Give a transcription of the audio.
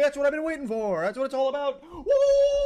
That's what I've been waiting for. That's what it's all about. Woo!